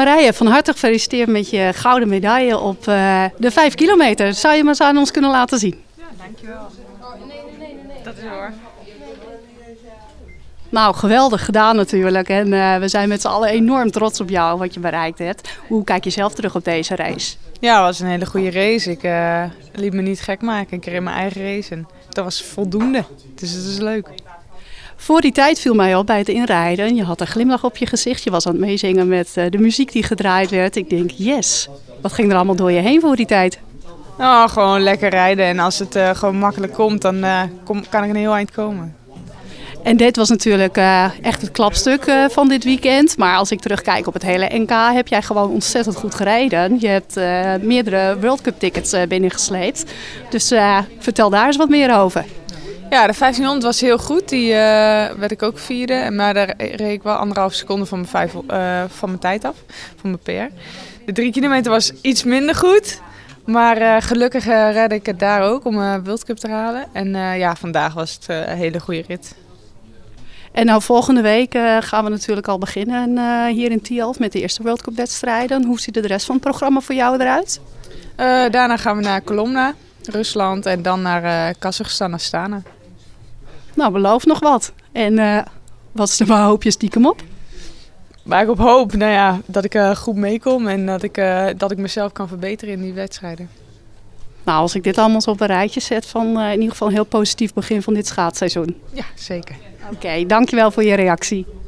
Marije, van harte gefeliciteerd met je gouden medaille op de 5 kilometer. Zou je maar eens aan ons kunnen laten zien? Ja, dankjewel. Dat is hoor. Nou, geweldig gedaan natuurlijk. En we zijn met z'n allen enorm trots op jou, wat je bereikt hebt. Hoe kijk je zelf terug op deze race? Ja, het was een hele goede race. Ik liet me niet gek maken. Ik reed mijn eigen race en dat was voldoende. Dus het is leuk. Voor die tijd viel mij op bij het inrijden. Je had een glimlach op je gezicht. Je was aan het meezingen met de muziek die gedraaid werd. Ik denk, yes. Wat ging er allemaal door je heen voor die tijd? Nou, gewoon lekker rijden. En als het gewoon makkelijk komt, dan kan ik een heel eind komen. En dit was natuurlijk echt het klapstuk van dit weekend. Maar als ik terugkijk op het hele NK, heb jij gewoon ontzettend goed gereden. Je hebt meerdere World Cup tickets binnengesleept. Dus vertel daar eens wat meer over. Ja, de 1500 was heel goed. Die werd ik ook vierde. Maar daar reed ik wel 1,5 seconde van mijn tijd af. Van mijn PR. De 3 kilometer was iets minder goed. Maar gelukkig redde ik het daar ook om een World Cup te halen. En ja, vandaag was het een hele goede rit. En nou, volgende week gaan we natuurlijk al beginnen hier in Tialf met de eerste World Cup wedstrijden. Hoe ziet de rest van het programma voor jou eruit? Daarna gaan we naar Kolomna, Rusland en dan naar Kazachstan, Astana. Nou, beloof nog wat. En wat is er maar hoop je stiekem op? Waar ik op hoop, nou ja, dat ik goed meekom en dat ik mezelf kan verbeteren in die wedstrijden. Nou, als ik dit allemaal zo op een rijtje zet, van in ieder geval een heel positief begin van dit schaatsseizoen. Ja, zeker. Oké, dankjewel voor je reactie.